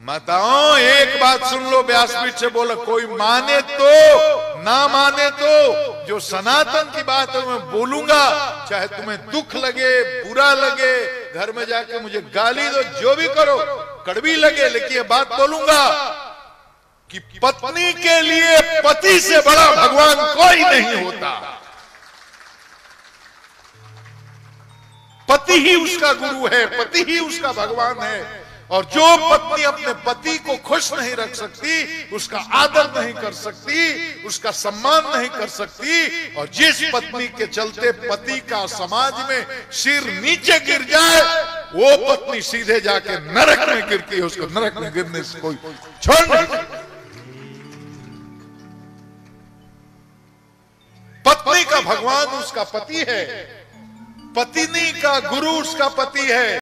माताओं एक बात सुन लो, व्यासपीठ से बोला, कोई माने तो ना माने तो, जो सनातन की बात है मैं बोलूंगा, चाहे तुम्हें दुख लगे, बुरा लगे, घर में जाके मुझे गाली दो, जो भी करो, कड़वी लगे, लेकिन ये बात बोलूंगा कि पत्नी के लिए पति से बड़ा भगवान कोई नहीं होता। पति ही उसका गुरु है, पति ही उसका भगवान है। और जो पत्नी अपने पति को खुश नहीं रख सकती, उसका आदर नहीं कर सकती, उसका सम्मान नहीं कर सकती, और जिस पत्नी के चलते पति का समाज में सिर नीचे गिर जाए, वो पत्नी सीधे जाके नरक में गिरती है। उसको नरक में गिरने से कोई छोड़ नहीं सकता। पत्नी का भगवान उसका पति है, पत्नी का गुरु उसका पति है।